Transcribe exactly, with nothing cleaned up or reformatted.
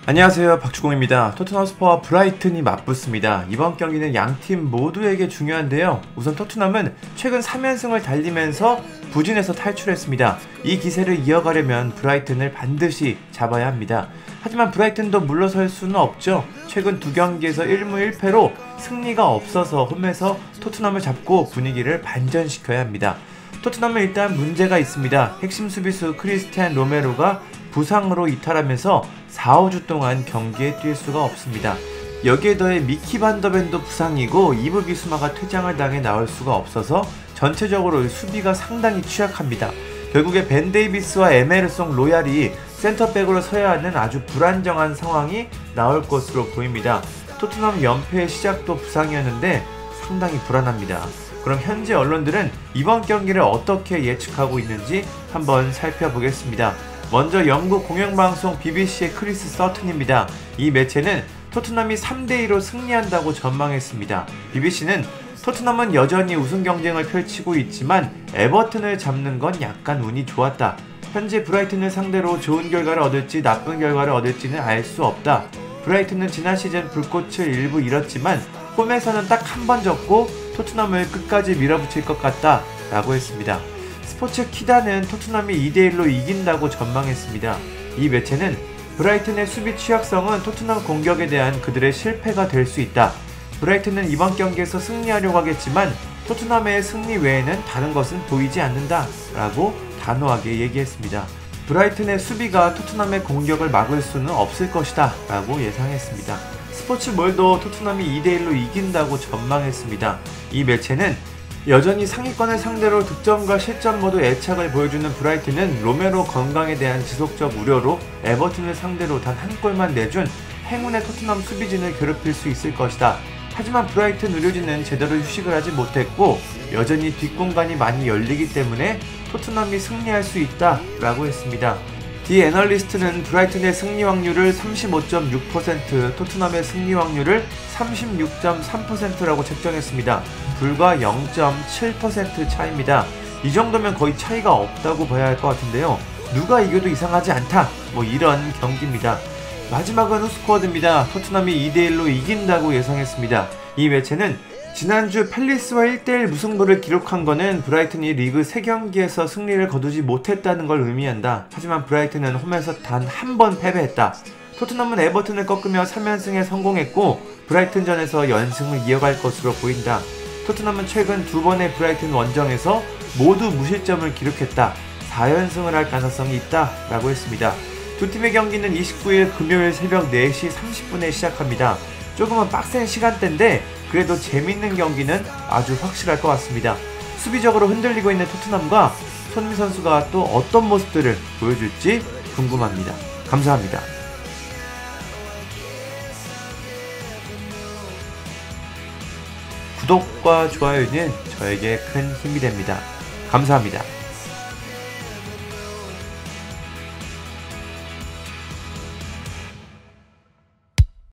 안녕하세요, 박주공입니다. 토트넘 스퍼와 브라이튼이 맞붙습니다. 이번 경기는 양팀 모두에게 중요한데요. 우선 토트넘은 최근 삼 연승을 달리면서 부진에서 탈출했습니다. 이 기세를 이어가려면 브라이튼을 반드시 잡아야 합니다. 하지만 브라이튼도 물러설 수는 없죠. 최근 두 경기에서 일 무 일 패로 승리가 없어서 홈에서 토트넘을 잡고 분위기를 반전시켜야 합니다. 토트넘은 일단 문제가 있습니다. 핵심 수비수 크리스티안 로메로가 부상으로 이탈하면서 사, 오 주 동안 경기에 뛸 수가 없습니다. 여기에 더해 미키 반더벤도 부상이고 이브 비수마가 퇴장을 당해 나올 수가 없어서 전체적으로 수비가 상당히 취약합니다. 결국에 벤 데이비스와 에메르송 로얄이 센터백으로 서야 하는 아주 불안정한 상황이 나올 것으로 보입니다. 토트넘 연패의 시작도 부상이었는데 상당히 불안합니다. 그럼 현재 언론들은 이번 경기를 어떻게 예측하고 있는지 한번 살펴보겠습니다. 먼저 영국 공영방송 비비씨의 크리스 서튼입니다. 이 매체는 토트넘이 삼 대 이로 승리한다고 전망했습니다. 비비씨는 토트넘은 여전히 우승 경쟁을 펼치고 있지만 에버튼을 잡는 건 약간 운이 좋았다. 현재 브라이튼을 상대로 좋은 결과를 얻을지 나쁜 결과를 얻을지는 알 수 없다. 브라이튼은 지난 시즌 불꽃을 일부 잃었지만 홈에서는 딱 한 번 졌고 토트넘을 끝까지 밀어붙일 것 같다 라고 했습니다. 스포츠 키다는 토트넘이 이 대 일로 이긴다고 전망했습니다. 이 매체는 브라이튼의 수비 취약성은 토트넘 공격에 대한 그들의 실패가 될 수 있다. 브라이튼은 이번 경기에서 승리하려고 하겠지만 토트넘의 승리 외에는 다른 것은 보이지 않는다 라고 단호하게 얘기했습니다. 브라이튼의 수비가 토트넘의 공격을 막을 수는 없을 것이다 라고 예상했습니다. 스포츠몰도 토트넘이 이 대 일로 이긴다고 전망했습니다. 이 매체는 여전히 상위권을 상대로 득점과 실점 모두 애착을 보여주는 브라이튼은 로메로 건강에 대한 지속적 우려로 에버튼을 상대로 단 한 골만 내준 행운의 토트넘 수비진을 괴롭힐 수 있을 것이다. 하지만 브라이튼 의료진은 제대로 휴식을 하지 못했고 여전히 뒷공간이 많이 열리기 때문에 토트넘이 승리할 수 있다 라고 했습니다. 디 애널리스트는 브라이튼의 승리 확률을 삼십오 점 육 퍼센트, 토트넘의 승리 확률을 삼십육 점 삼 퍼센트라고 책정했습니다. 불과 영 점 칠 퍼센트 차이입니다. 이 정도면 거의 차이가 없다고 봐야 할 것 같은데요. 누가 이겨도 이상하지 않다, 뭐 이런 경기입니다. 마지막은 후스코어드입니다. 토트넘이 이 대 일로 이긴다고 예상했습니다. 이 매체는 지난주 팰리스와 일 대 일 무승부를 기록한 거는 브라이튼이 리그 세 경기에서 승리를 거두지 못했다는 걸 의미한다. 하지만 브라이튼은 홈에서 단 한 번 패배했다. 토트넘은 에버튼을 꺾으며 삼 연승에 성공했고 브라이튼전에서 연승을 이어갈 것으로 보인다. 토트넘은 최근 두 번의 브라이튼 원정에서 모두 무실점을 기록했다. 사 연승을 할 가능성이 있다 라고 했습니다. 두 팀의 경기는 이십구 일 금요일 새벽 네 시 삼십 분에 시작합니다. 조금은 빡센 시간대인데 그래도 재밌는 경기는 아주 확실할 것 같습니다. 수비적으로 흔들리고 있는 토트넘과 손흥민 선수가 또 어떤 모습들을 보여줄지 궁금합니다. 감사합니다. 구독과 좋아요는 저에게 큰 힘이 됩니다. 감사합니다.